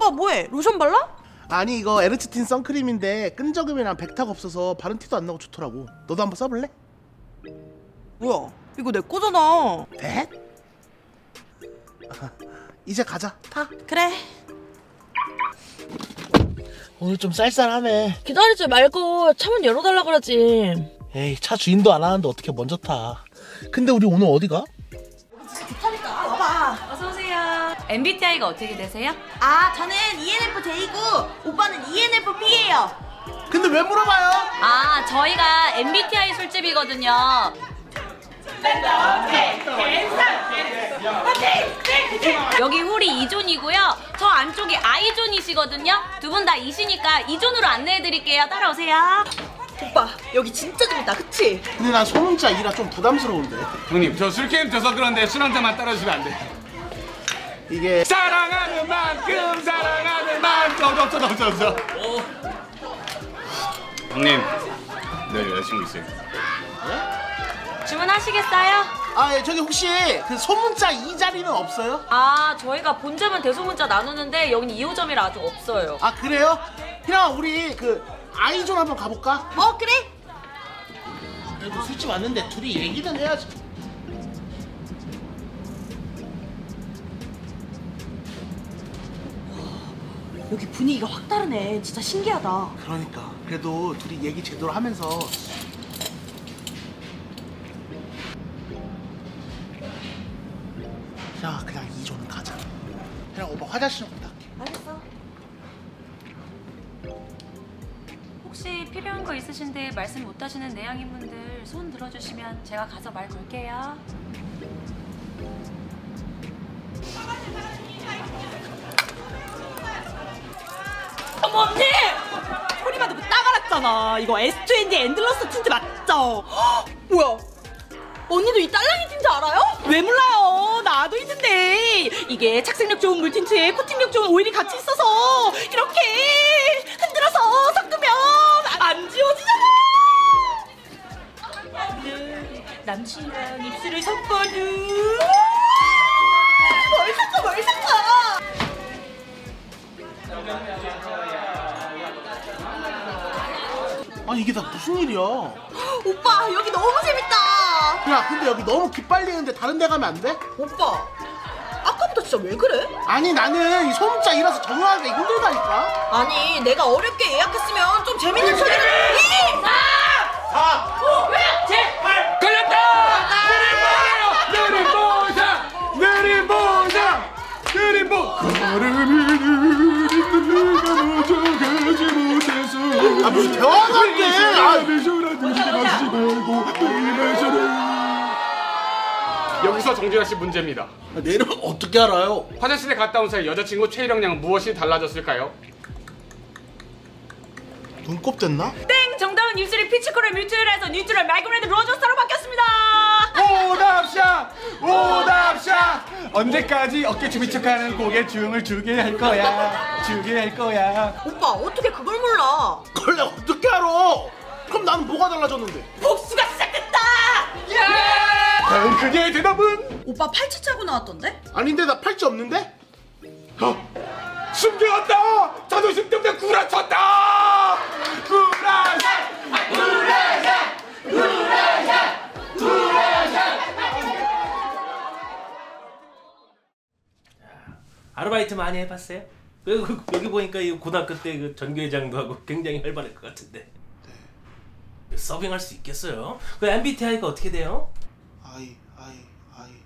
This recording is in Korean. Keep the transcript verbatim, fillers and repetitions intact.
오빠 뭐해? 로션 발라? 아니 이거 에르츠틴 선크림인데 끈적임이랑 백탁 없어서 바른 티도 안 나고 좋더라고. 너도 한번 써볼래? 뭐야? 이거 내 거잖아. 네? 이제 가자. 타. 그래. 오늘 좀 쌀쌀하네. 기다리지 말고 차문 열어달라 그러지. 에이 차 주인도 안 하는데 어떻게 먼저 타. 근데 우리 오늘 어디 가? 좋다니까. 와봐. 어서오세요. 엠비티아이가 어떻게 되세요? 아 저는 이엔에프제이고 오빠는 이엔에프피예요. 근데 왜 물어봐요? 아, 저희가 엠비티아이 술집이거든요. 여기 홀이 이 존이고요. 저 안쪽이 아이존이시거든요. 두 분 다 이시니까 이 존으로 안내해드릴게요. 따라오세요. 오빠 여기 진짜 재밌다 그치? 근데 난 소문자 이라 좀 부담스러운데. 형님 저 술 게임 져서 그런데 술 한 잔만 따라주시면 안 돼? 이게 사랑하는 만큼 사랑하는 만큼 없어 없어 없어. 형님 네 여자친구 있어요. 주문하시겠어요? 아 예, 저기 혹시 그 소문자 이 자리는 없어요? 아, 저희가 본점은 대소문자 나누는데 여긴 이 호점이라 아직 없어요. 아 그래요? 그냥 우리 그 아이존 한번 가볼까? 어 그래? 그래도 술집 왔는데 둘이 얘기는 해야지. 여기 분위기가 확 다르네. 진짜 신기하다. 그러니까 그래도 둘이 얘기 제대로 하면서. 야 그냥 이존은 가자. 그냥 오빠 화장실 좀 부탁해. 알겠어. 혹시 필요한 거 있으신데 말씀 못 하시는 내향인 분들 손 들어주시면 제가 가서 말 걸게요. 어머 언니! 소리만 듣고 따가랐잖아. 이거 에스투엔디 엔들러스 틴트 맞죠? 헉, 뭐야? 언니도 이 딸랑이 틴트 알아요? 왜 몰라요? 나도 있는데 이게 착색력 좋은 물 틴트에 코팅력 좋은 오일이 같이 있어서 이렇게 흔들어서 섞으면 안 지워지잖아. 남친이랑 입술을 섞거든. 뭘 섞어 뭘 섞어. 아니 이게 다 무슨 일이야? 오빠 여기 너무 재밌다. 야 근데 여기 너무 기빨리는데 다른 데 가면 안 돼? 오빠 아까부터 진짜 왜 그래? 아니 나는 이 소문자 이라서 적응하기가 힘들다니까. 아니 내가 어렵게 예약했으면 좀 재밌는 소리를 이! 사! 걸렸다! 느린 보상! 느린 보상! 느린 보상! 걸음이 느린 내가 먼저 가지 못해서 아 무슨 대화가 안 돼! 아, 여기서 정준하 씨 문제입니다. 내 이름은 어떻게 알아요? 화장실에 갔다 온 사이 여자친구 최희령 양은 무엇이 달라졌을까요? 눈곱 됐나? 땡! 정답은 입술이 피치코를 뮤트를 해서 뉴트럴 말그레드 로저스타로 바뀌었습니다. 오답샷! 오답샷! 언제까지 어깨춤이 척하는 곡에 주음을 주게 할 거야. 주게 할 거야. 오빠 어떻게 그걸 몰라? 그걸 내가 어떻게 알아? 그럼 나는 뭐가 달라졌는데? 복수가 시작됐다! 과연 그녀의 대답은? 오빠 팔찌 차고 나왔던데? 아닌데 나 팔찌 없는데? 어, 숨겨왔다! 자존심 때문에 구라쳤다! 구라샷! 구라샷! 구라샷! 구라샷! 아르바이트 많이 해봤어요? 그, 여기 보니까 이 고등학교 때 그 전교회장도 하고 굉장히 활발할 것 같은데. 네. 서빙할 수 있겠어요? 그 엠비티아이가 어떻게 돼요? 아이 아이 아이